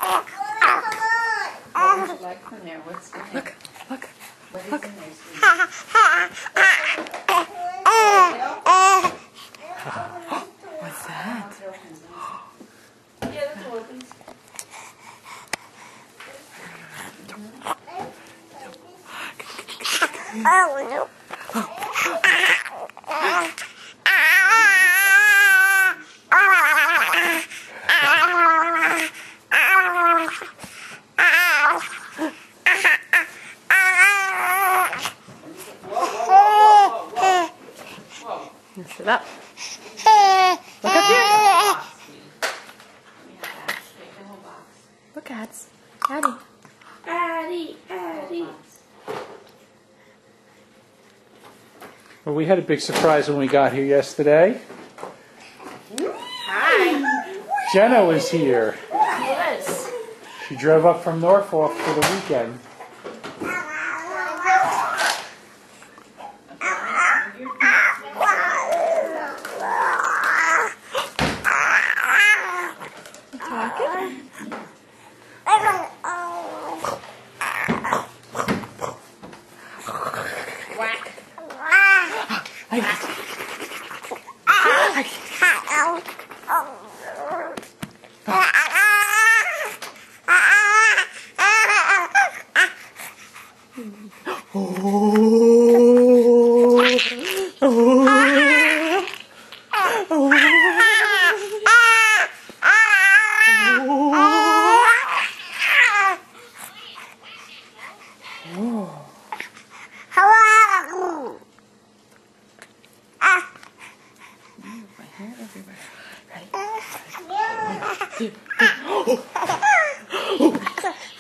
What would you like from there? What's in there? Look. What is Look. in there, sweetie? What's that? Yeah, that's what opens. Sit up. Look up here. Look, Ads. Addie. Well, we had a big surprise when we got here yesterday. Hi. Jenna was here. Yes. She drove up from Norfolk for the weekend. Whack. My hair everywhere. Ready?